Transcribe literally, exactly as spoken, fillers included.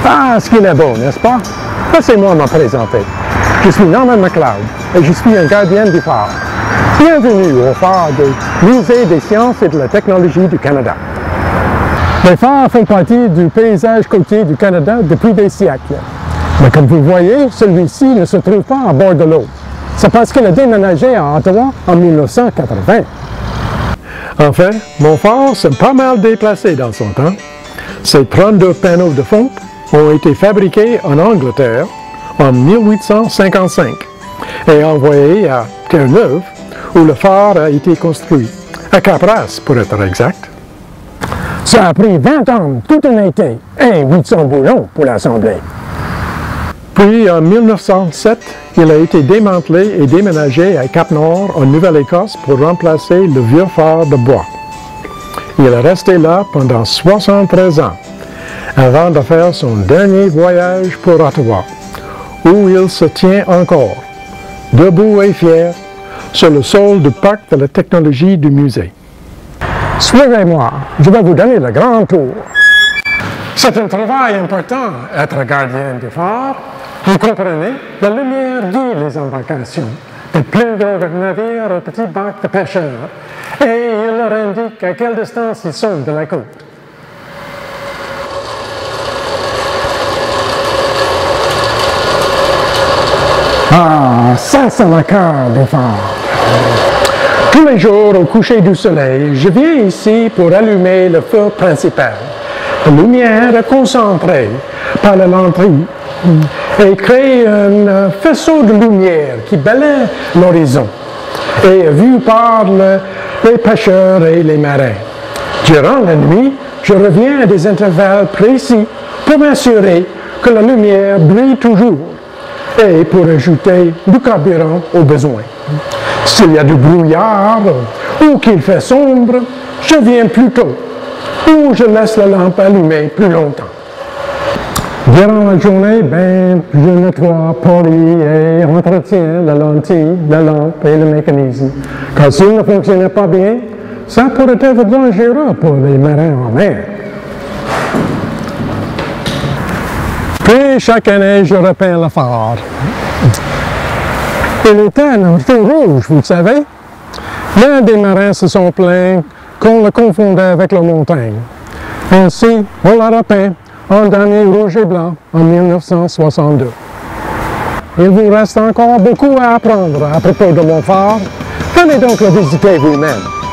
Ah, ce qu'il est beau, n'est-ce pas? Laissez-moi me présenter. Je suis Norman MacLeod et je suis un gardien du phare. Bienvenue au phare du Musée des sciences et de la technologie du Canada. Les phares font partie du paysage côtier du Canada depuis des siècles. Mais comme vous voyez, celui-ci ne se trouve pas à bord de l'eau. C'est parce qu'il a déménagé à Ottawa en mille neuf cent quatre-vingts. En fait, mon phare s'est pas mal déplacé dans son temps. Ces trente-deux panneaux de fonte ont été fabriqués en Angleterre en mille huit cent cinquante-cinq et envoyés à Terre-Neuve, où le phare a été construit, à Cap-Ras pour être exact. Ça a pris vingt ans, tout un été, et huit cents boulons pour l'assembler. Puis, en mille neuf cent sept, il a été démantelé et déménagé à Cap-Nord, en Nouvelle-Écosse, pour remplacer le vieux phare de bois. Il est resté là pendant soixante-treize ans, avant de faire son dernier voyage pour Ottawa, où il se tient encore, debout et fier, sur le sol du parc de la technologie du musée. Suivez-moi, je vais vous donner le grand tour. C'est un travail important, être gardien du phare. Vous comprenez, la lumière guide les embarcations, des plus gros navires aux petits bacs de pêcheurs, et il leur indique à quelle distance ils sont de la côte. Ah, ça c'est le cœur du phare. Tous les jours, au coucher du soleil, je viens ici pour allumer le feu principal. La lumière est concentrée par la lentille et crée un faisceau de lumière qui balaie l'horizon et est vu par le, les pêcheurs et les marins. Durant la nuit, je reviens à des intervalles précis pour m'assurer que la lumière brille toujours et pour ajouter du carburant au besoin. S'il y a du brouillard ou qu'il fait sombre, je viens plus tôt ou je laisse la lampe allumée plus longtemps. Durant la journée, ben, je nettoie, polis et entretiens la lentille, la lampe et le mécanisme. Car s'il ne fonctionnait pas bien, ça pourrait être dangereux pour les marins en mer. Puis chaque année, je repeins le phare. Il était un feu rouge, vous le savez. L'un des marins se sont plaints qu'on le confondait avec la montagne. Ainsi, on l'a repeint en dernier rouge et blanc en mille neuf cent soixante-deux. Il vous reste encore beaucoup à apprendre à propos de mon phare. Venez donc le visiter vous-même.